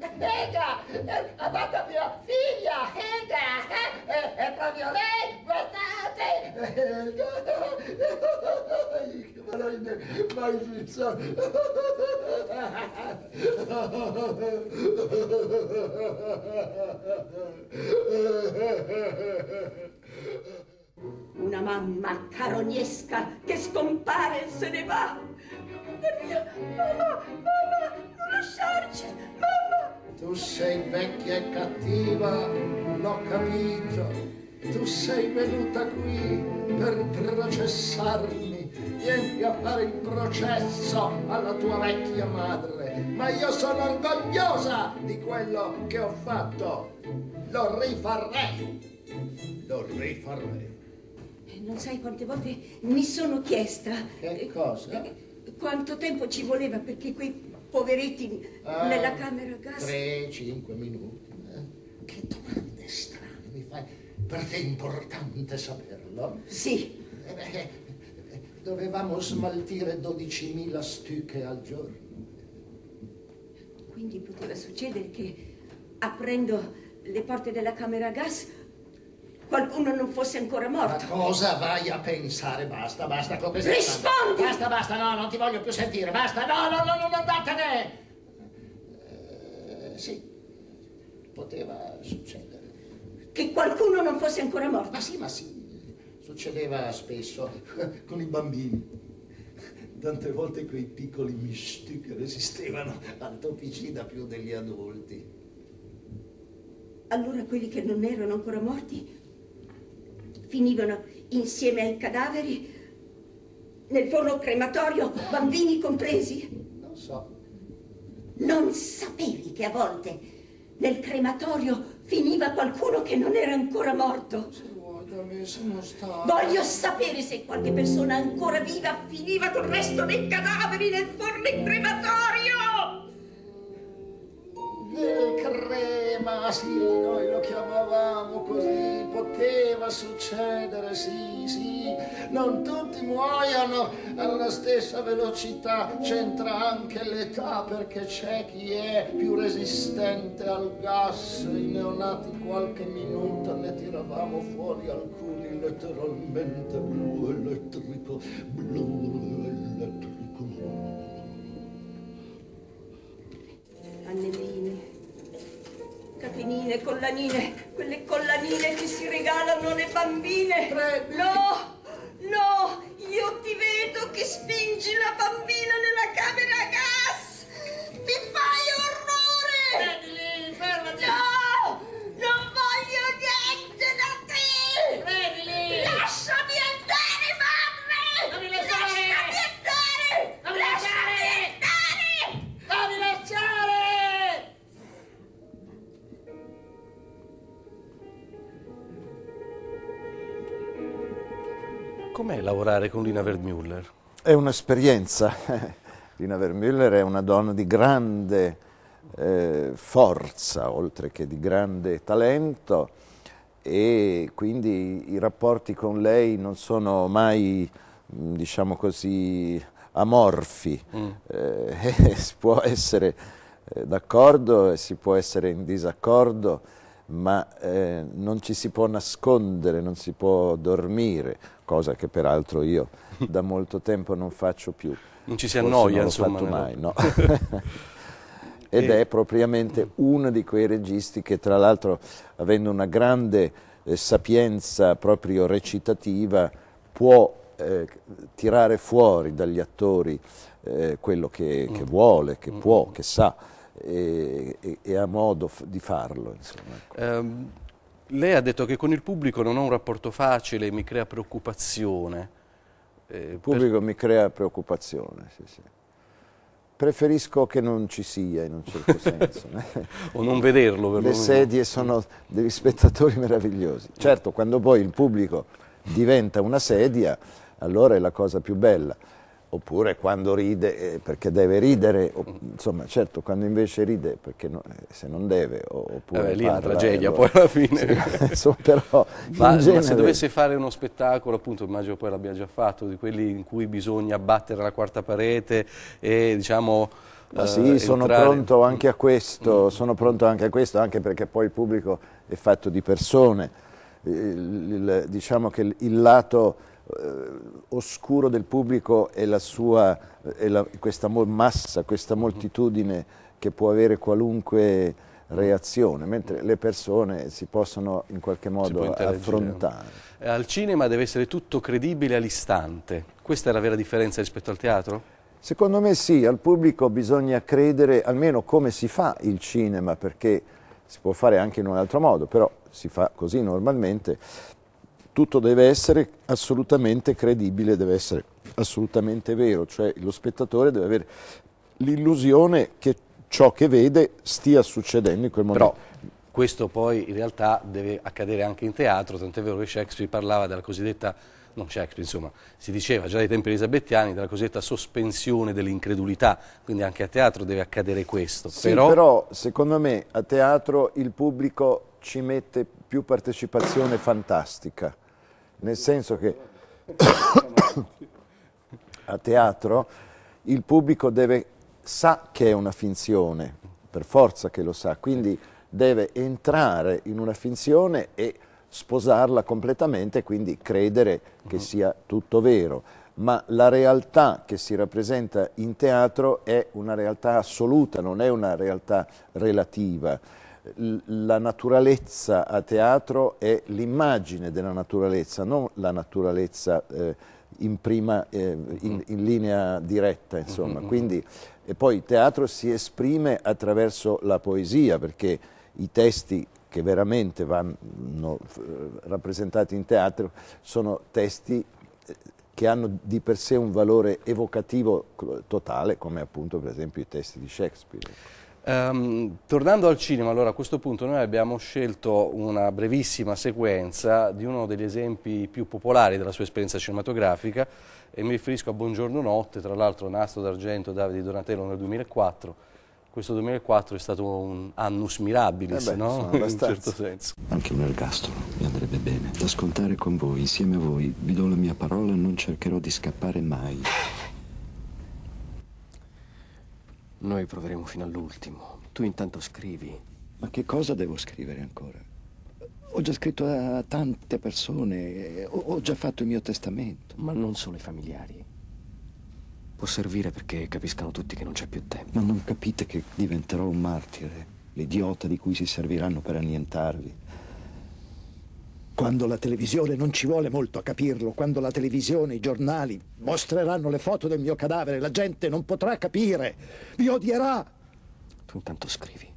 Ega, ha dato mia figlia, Ega, è proprio lei, guardate. Ma non mai visto. Una mamma carognesca che scompare e se ne va. Mamma, non lasciarci, mamma. Tu sei vecchia e cattiva, l'ho capito. Tu sei venuta qui per processarmi. Vieni a fare il processo alla tua vecchia madre. Ma io sono orgogliosa di quello che ho fatto. Lo rifarei. Lo rifarei. Non sai quante volte mi sono chiesta... Che cosa? Quanto tempo ci voleva perché quei poveretti nella camera a gas... 3-5 minuti. Che domande strane mi fai. Per te è importante saperlo? Sì. Dovevamo smaltire 12.000 stucche al giorno. Quindi poteva succedere che, aprendo le porte della camera a gas, qualcuno non fosse ancora morto. Ma cosa vai a pensare? Basta con queste... Rispondi! Basta, no, non ti voglio più sentire, basta, no, andatene! Sì, poteva succedere. Che qualcuno non fosse ancora morto? Ma sì, succedeva spesso con i bambini. Tante volte quei piccoli misti che resistevano al toppicida più degli adulti. Allora quelli che non erano ancora morti finivano insieme ai cadaveri nel forno crematorio, bambini compresi? Non so. Non sapevi che a volte nel crematorio finiva qualcuno che non era ancora morto? Se vuoi da me sono stato... Voglio sapere se qualche persona ancora viva finiva col resto dei cadaveri nel forno crematorio! Del crema, sì, noi lo chiamavamo così, poteva succedere, sì, non tutti muoiono alla stessa velocità, c'entra anche l'età perché c'è chi è più resistente al gas, i neonati qualche minuto ne tiravamo fuori alcuni letteralmente blu elettrico. Annelline, catenine, collanine, quelle collanine che si regalano alle bambine. No, io ti vedo che spingi la bambina nella camera a gas. Mi fai orrore. Freddy, fermati. No, non voglio niente da te. Freddy. Lasciami andare, madre. Fammi lasciare. Lasciami andare. Fammi Lasciami lasciare. andare. Fammi lasciare. Com'è lavorare con Lina Wertmüller? È un'esperienza. Lina Wertmüller è una donna di grande forza, oltre che di grande talento, e quindi i rapporti con lei non sono mai, diciamo così, amorfi. Si può essere d'accordo e si può essere in disaccordo, ma non ci si può nascondere, non si può dormire, cosa che peraltro io da molto tempo non faccio più. Non ci si annoia, insomma. Non l'ho fatto mai, no. Ed è propriamente uno di quei registi che, tra l'altro, avendo una grande sapienza proprio recitativa, può tirare fuori dagli attori quello che vuole, che può, che sa, e ha modo di farlo, insomma. Lei ha detto che con il pubblico non ho un rapporto facile, mi crea preoccupazione. Il pubblico mi crea preoccupazione, sì. Preferisco che non ci sia, in un certo senso. O non vederlo, perlomeno. Le sedie sono degli spettatori meravigliosi. Certo, quando poi il pubblico diventa una sedia, allora è la cosa più bella. Oppure quando ride perché deve ridere, insomma, certo, quando invece ride perché se non deve, oppure lì è una parla, tragedia, allora, poi alla fine. Sì, insomma, però, ma genere... se dovesse fare uno spettacolo, appunto, immagino poi l'abbia già fatto, di quelli in cui bisogna abbattere la quarta parete e, diciamo, Ma sì, sono entrare. pronto anche a questo, sono pronto anche a questo, anche perché poi il pubblico è fatto di persone. Diciamo che il lato oscuro del pubblico è la sua, questa massa, questa moltitudine che può avere qualunque reazione, mentre le persone si possono in qualche modo affrontare. Al cinema deve essere tutto credibile all'istante. Questa è la vera differenza rispetto al teatro? Secondo me sì, al pubblico bisogna credere almeno come si fa il cinema, perché si può fare anche in un altro modo, però si fa così normalmente. Tutto deve essere assolutamente credibile, deve essere assolutamente vero, cioè lo spettatore deve avere l'illusione che ciò che vede stia succedendo in quel momento. Però questo poi in realtà deve accadere anche in teatro, tant'è vero che Shakespeare parlava della cosiddetta, non Shakespeare insomma, si diceva già dai tempi elisabettiani della cosiddetta sospensione dell'incredulità, quindi anche a teatro deve accadere questo. Sì, però secondo me a teatro il pubblico ci mette più partecipazione fantastica, nel senso che a teatro il pubblico sa che è una finzione, per forza che lo sa, quindi deve entrare in una finzione e sposarla completamente, quindi credere che sia tutto vero. Ma la realtà che si rappresenta in teatro è una realtà assoluta, non è una realtà relativa. La naturalezza a teatro è l'immagine della naturalezza, non la naturalezza in linea diretta, insomma. Quindi, e poi il teatro si esprime attraverso la poesia, perché i testi che veramente vanno rappresentati in teatro sono testi che hanno di per sé un valore evocativo totale, come appunto per esempio i testi di Shakespeare. Tornando al cinema, allora a questo punto noi abbiamo scelto una brevissima sequenza di uno degli esempi più popolari della sua esperienza cinematografica e mi riferisco a Buongiorno Notte, tra l'altro Nastro d'Argento Davide Di Donatello nel 2004. Questo 2004 è stato un annus mirabilis, no? In un certo senso. Anche un ergastolo mi andrebbe bene. Da scontare con voi, insieme a voi, vi do la mia parola, non cercherò di scappare mai. Noi proveremo fino all'ultimo. Tu intanto scrivi. Ma che cosa devo scrivere ancora? Ho già scritto a tante persone, ho già fatto il mio testamento. Ma non solo i familiari. Può servire perché capiscano tutti che non c'è più tempo. Ma non capite che diventerò un martire, l'idiota di cui si serviranno per annientarvi. Quando la televisione, non ci vuole molto a capirlo, quando la televisione, i giornali mostreranno le foto del mio cadavere, la gente non potrà capire, mi odierà. Tu intanto scrivi.